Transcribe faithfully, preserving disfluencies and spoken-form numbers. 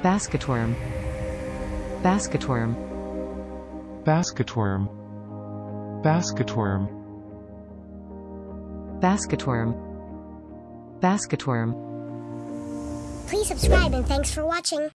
basketworm, basketworm, basketworm, basketworm, basketworm, basketworm. Please subscribe and thanks for watching.